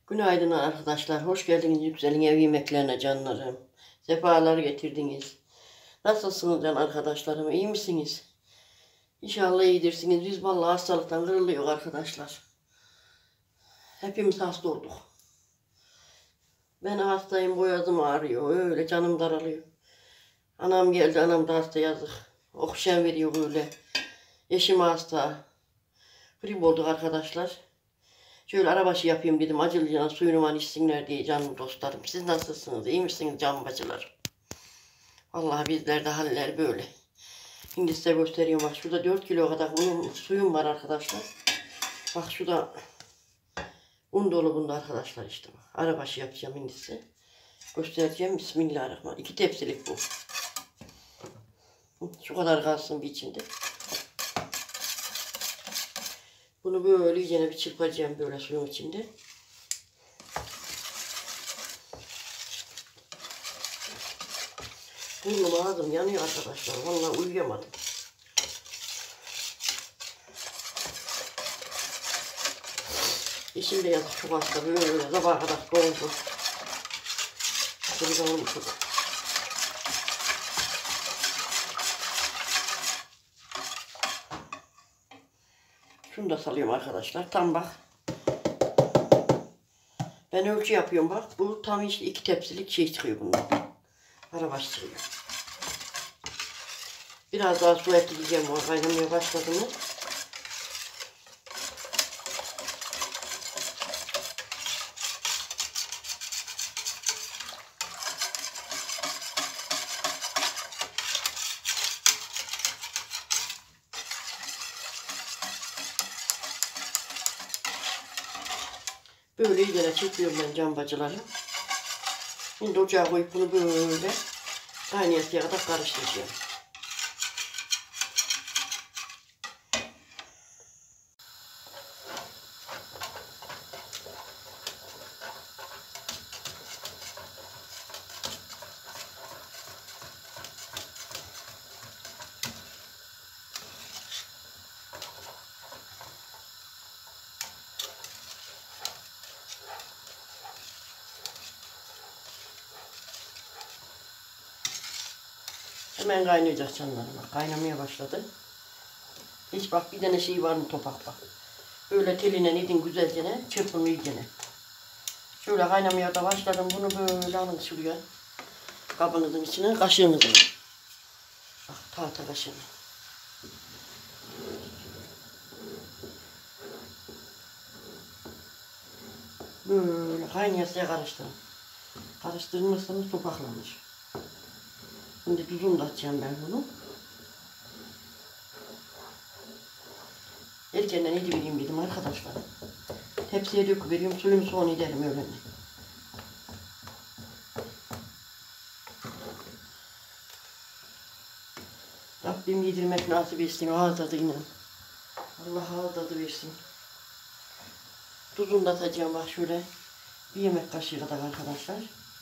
Günaydın arkadaşlar. Hoş geldiniz Yüksel'in ev yemeklerine canlarım. Sefalar getirdiniz. Nasılsınız can arkadaşlarım? İyi misiniz? İnşallah iyidirsiniz. Biz vallahi hastalıktan kırılıyor arkadaşlar. Hepimiz hasta olduk. Ben hastayım, boğazım ağrıyor. Öyle canım daralıyor. Anam geldi, anam da hasta yazık. Oksijen veriyor öyle. Eşim hasta. Grip olduk arkadaşlar. Şöyle arabaşı yapayım dedim. Acılıcına suyunu içsinler diye canım dostlarım. Siz nasılsınız? İyi misiniz can bacılar? Vallahi bizlerde haller böyle. Şimdi size gösteriyorum. Bak şurada 4 kilo kadar suyum var arkadaşlar. Bak şurada un dolu bunda arkadaşlar işte. Arabaşı yapacağım şimdi size. Göstereceğim. Bismillahirrahmanirrahim. 2 tepsilik bu. Şu kadar kalsın bir içinde. Bunu böyle iyicene bir çırpacağım böyle suyun içinde. Burnum ağzım yanıyor arkadaşlar. Vallahi uyuyamadım. Eşim de yazık çok hasta böyle sabaha kadar doldu. Şöyle olmuşum. Şunu da salıyorum arkadaşlar. Tam bak. Ben ölçü yapıyorum bak. Bu tam işte 2 tepsilik şey çıkıyor bundan. Arabaş çıkıyor. Biraz daha su ekleyeceğim. O kaynamaya başladı mı? Böyle iyice çekiyorum ben can bacılarım. Şimdi ocağa koyup bunu böyle kaynayasıya kadar karıştıracağım. Hemen kaynayacak canlarım. Kaynamaya başladı. Hiç bak bir tane şey var mı topak bak. Böyle teline edin güzelce çırpın iyicene. Şöyle kaynamaya da başladım. Bunu böyle alın şuraya. Kabınızın içine kaşığınızın. Bak tahta kaşığını. Böyle kaynayasıya karıştırın. Karıştırmazsanız topaklanır. Şimdi tuzunu da atacağım ben bunu. Erkenden edivereyim dedim arkadaşlar. Tepsiye döküveriyorum. Suyunu soğan ederim öyle. Rabbim yedirmek nasip etsin. Ağız tadıyla. Allah ağız tadı versin. Tuzunu da atacağım bak şöyle. Bir yemek kaşığı kadar arkadaşlar.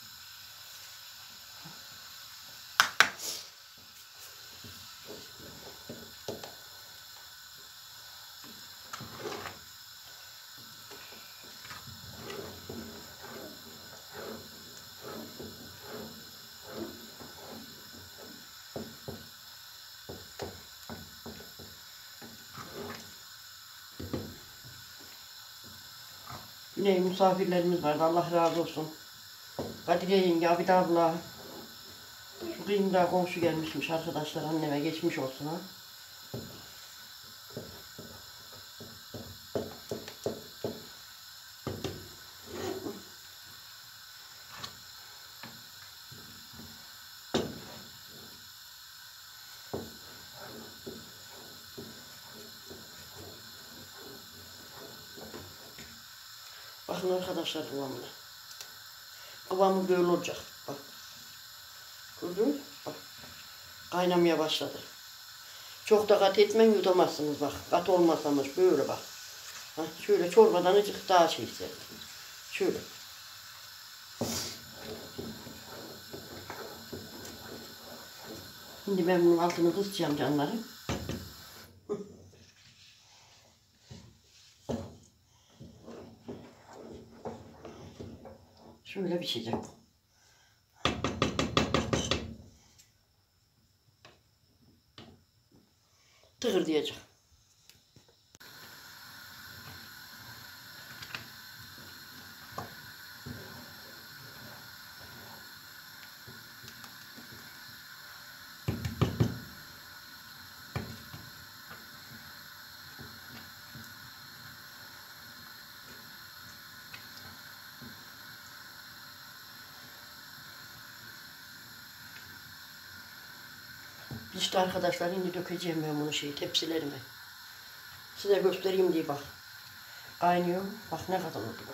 Yine misafirlerimiz vardı. Allah razı olsun. Kadriye yenge, Abid abla. Şu kıyımda komşu gelmişmiş arkadaşlar. Anneme geçmiş olsun ha. Bakın arkadaşlar kıvamına. Kıvamı böyle olacak. Bak. Gördün mü? Bak. Kaynamaya başladı. Çok da kat etmen yutamazsınız bak. Kat olmasamış böyle bak. Ha, şöyle çorbadan azıcık daha şey serdim. Şöyle. Şimdi ben bunun altını kısacağım canlarım. Şöyle pişecek. Tıkır diyecek. İşte arkadaşlar şimdi dökeceğim ben bunu tepsilerime. Size göstereyim diye bak. Kaynıyor. Bak ne kadar oldu bak.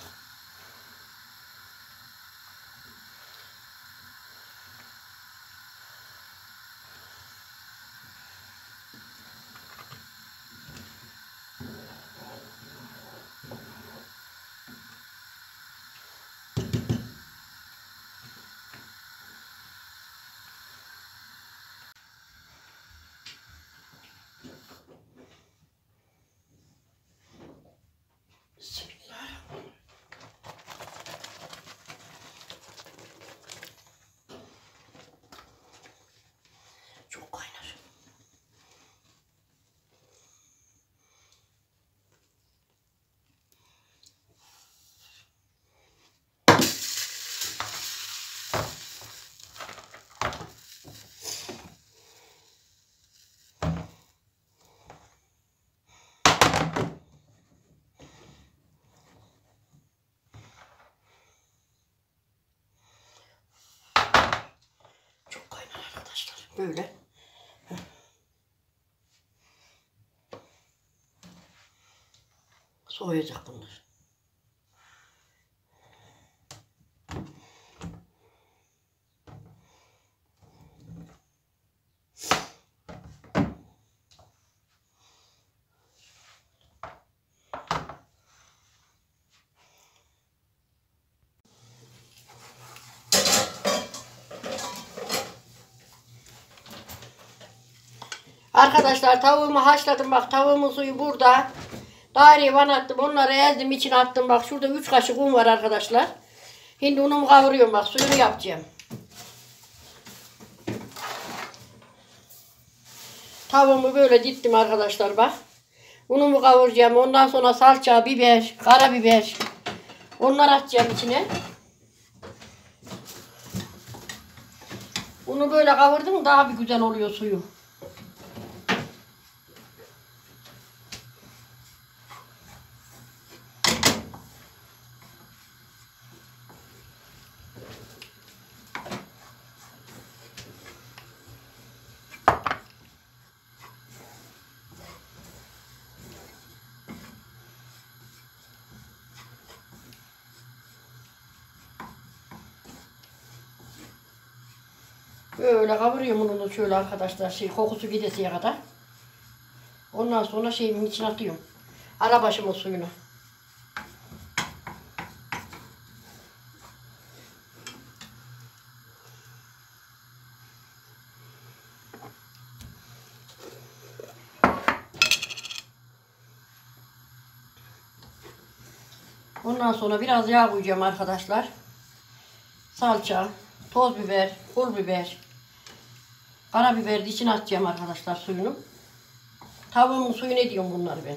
Çok kaynar. Çok kaynar arkadaşlar. Böyle. Soğuyacak bunlar. Arkadaşlar tavuğumu haşladım bak, tavuğumun suyu burada. Daireye van attım, onları ezdim, içine attım bak. Şurada 3 kaşık un var arkadaşlar. Şimdi unumu kavuruyorum bak, suyunu yapacağım. Tavuğumu böyle dittim arkadaşlar bak. Unumu kavuracağım, ondan sonra salça, biber, karabiber. Onları atacağım içine. Unu böyle kavurdum daha bir güzel oluyor suyu. Böyle kavuruyorum ununu şöyle arkadaşlar, kokusu gidesiye kadar. Ondan sonra şeyimin içine atıyorum. Arabaşımın suyunu. Ondan sonra biraz yağ koyacağım arkadaşlar. Salça, toz biber, pul biber, karabiber de içine atacağım arkadaşlar suyunu. Tavuğumun suyunu ediyorum bunları ben.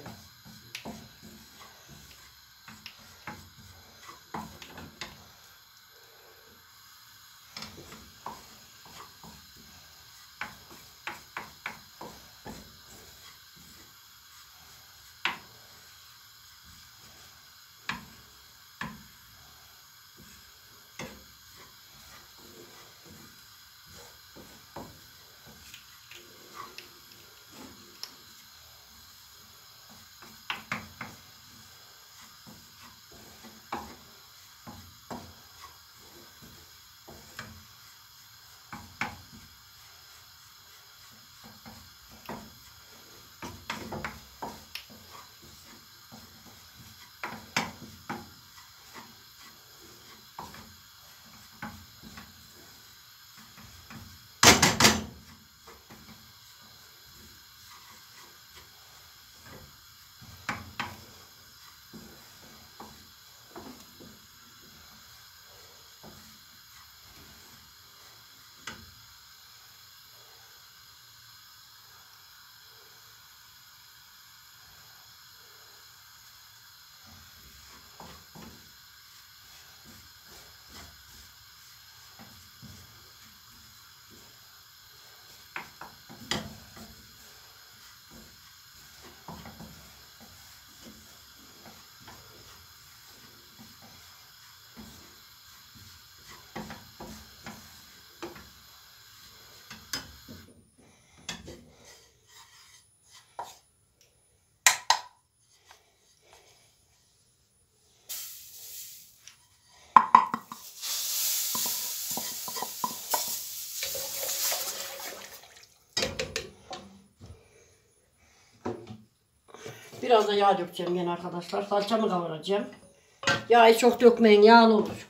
Biraz da yağ dökeceğim yine arkadaşlar. Salçamı kavuracağım. Yağı çok dökmeyin, yağlı olur.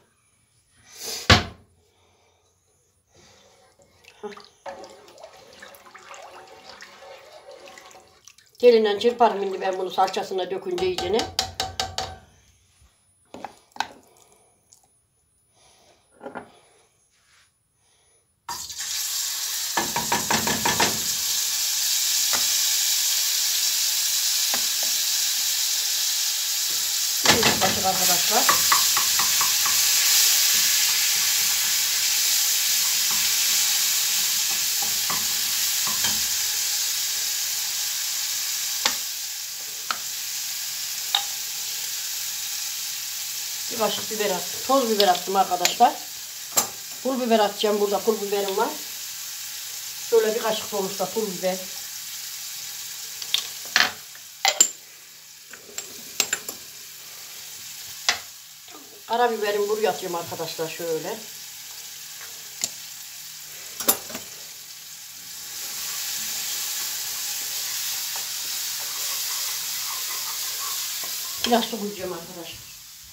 Telinden çırparım şimdi ben bunu salçasına dökünce iyicene. Bir kaşık arkadaşlar. Bir kaşık biber attım. Toz biber attım arkadaşlar. Pul biber atacağım. Burada pul biberim var. Şöyle bir kaşık dolusu da pul biber. Karabiberimi buraya atıyorum arkadaşlar şöyle. Biraz su koyacağım arkadaşlar.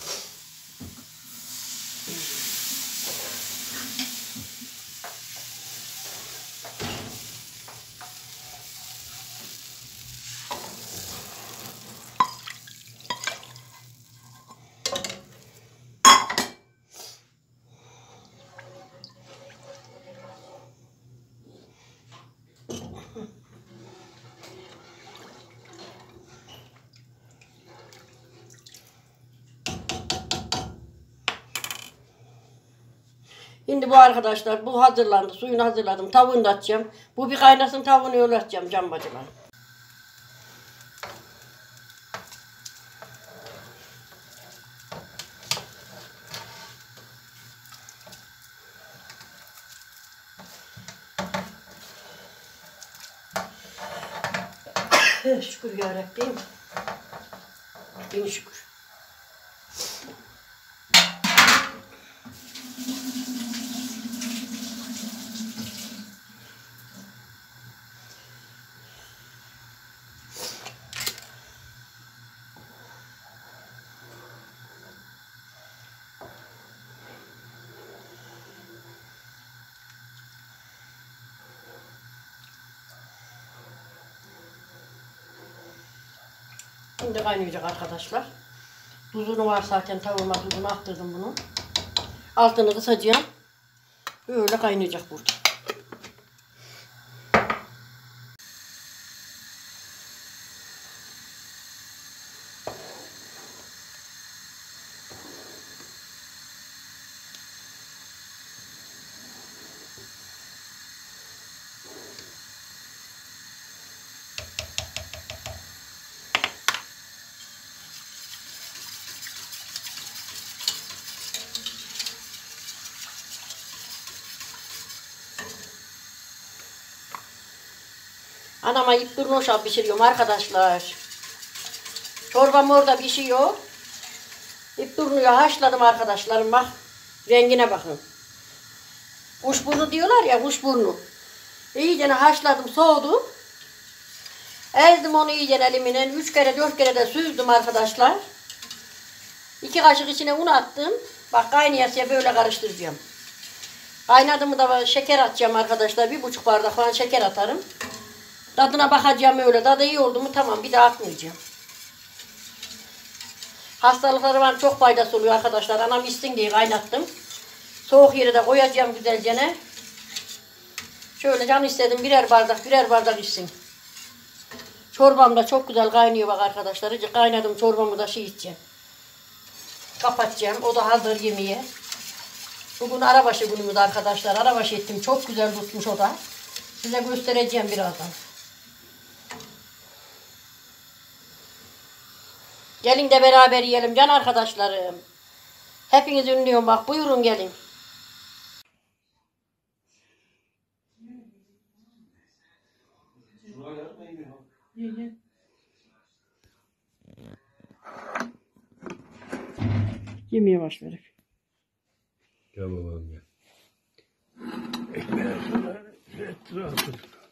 Şimdi bu arkadaşlar bu hazırlandı. Suyunu hazırladım. Tavuğunu da atacağım. Bu bir kaynasın, tavuğunu öyle atacağım can bacılar. Şükür yarabbim. Bin şükür. Şimdi kaynayacak arkadaşlar. Tuzunu var zaten, tavuğuma tuzunu attırdım bunu. Altını kısacağım. Böyle kaynayacak burada. Anama ipturnoşa pişiriyorum arkadaşlar. Çorbam orada pişiyor. İpturnuyu haşladım arkadaşlarım, bak. Rengine bakın. Kuşburnu diyorlar ya, kuşburnu. İyice haşladım, soğudu. Ezdim onu iyice elimle. 3 kere 4 kere de süzdüm arkadaşlar. 2 kaşık içine un attım. Bak kaynayasıya böyle karıştıracağım. Kaynadığımı da şeker atacağım arkadaşlar. 1,5 bardak falan şeker atarım. Tadına bakacağım öyle. Tadı iyi oldu mu tamam, bir daha atmayacağım. Hastalıkları var, çok faydası oluyor arkadaşlar. Anam içsin diye kaynattım. Soğuk yere de koyacağım güzelce. Şöyle can istedim, birer bardak içsin. Çorbam da çok güzel kaynıyor bak arkadaşlar. İyice kaynadım, çorbamı da içeceğim. Kapatacağım. O da hazır yemeğe. Bugün arabaşı günümüz arkadaşlar. Arabaşı ettim. Çok güzel tutmuş o da. Size göstereceğim birazdan. Gelin de beraber yiyelim can arkadaşlarım. Hepiniz ünlüyorum bak. Buyurun gelin. Yemeğe başladık. Gel babam gel. Ekmeğe sonra